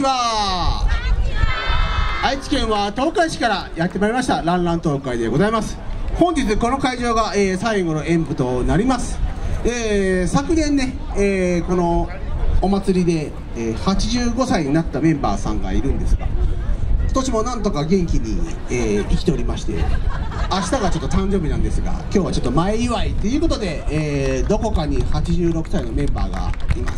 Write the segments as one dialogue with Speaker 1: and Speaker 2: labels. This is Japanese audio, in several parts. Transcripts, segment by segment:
Speaker 1: ちは。愛知県は東海市からやってまいりましたランラン東海でございます。本日この会場が、最後の演舞となります。昨年ね、このお祭りで、85歳になったメンバーさんがいるんですが、今年もなんとか元気に、生きておりまして、明日がちょっと誕生日なんですが、今日はちょっと前祝いということで、どこかに86歳のメンバーがいます。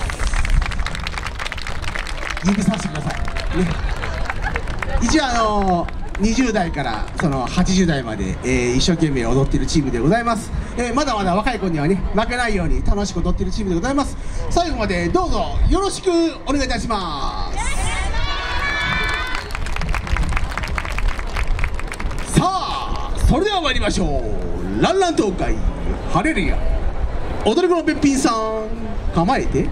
Speaker 1: 指さしてください、ね、一応20代からその80代まで、一生懸命踊っているチームでございます。まだまだ若い子にはね負けないように楽しく踊っているチームでございます。最後までどうぞよろしくお願いいたします。さあそれでは参りましょう。ランラン東海ハレルヤ、踊り子のべっぴんさん構えて。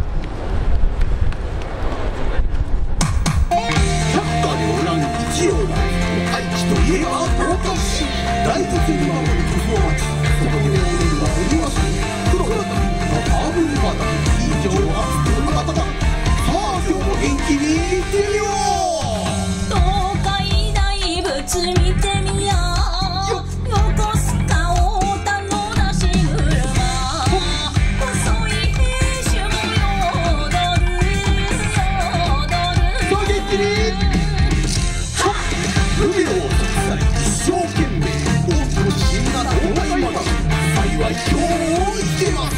Speaker 1: 愛知といえば東海市、大卒に守る塗装町、そこに踊るはお庭師、黒田タブルバタ、以上はこの方だ。さあ今日も元気にいってみよう。
Speaker 2: 東海大仏見てみよう。横須賀太田の出し車、細い兵士も踊る
Speaker 1: そう元気に海を一生懸命多くの死んだ東海町、幸い今日も生きてます。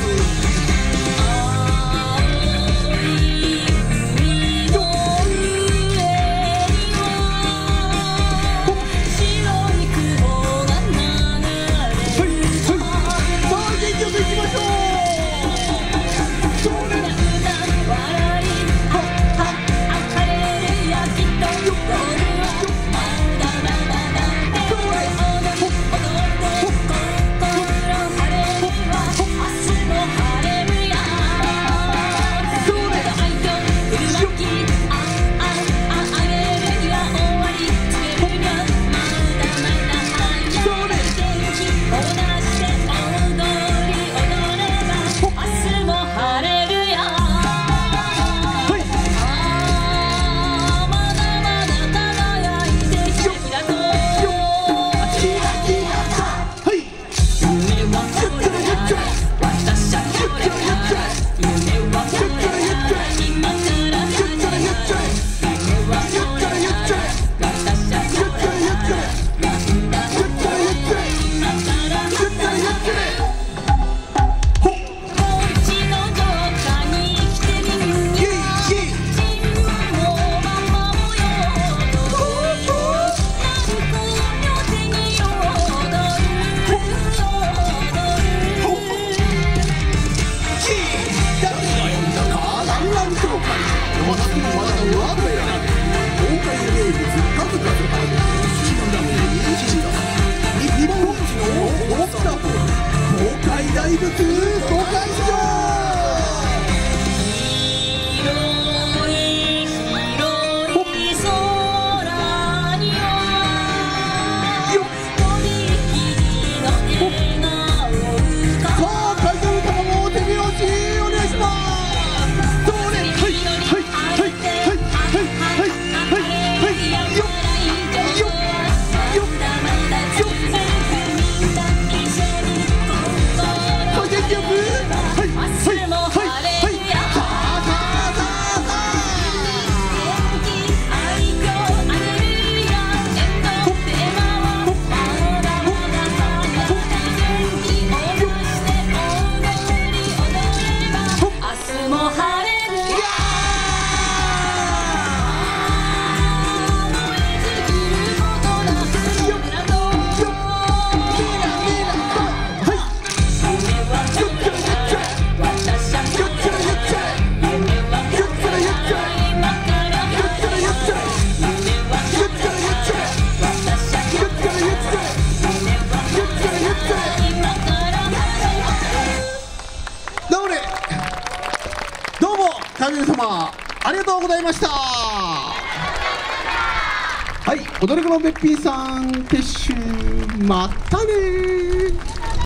Speaker 1: 大仏公開市場。皆様ありがとうございました。はい、踊り子のべっぴんさん、撤収、またねー。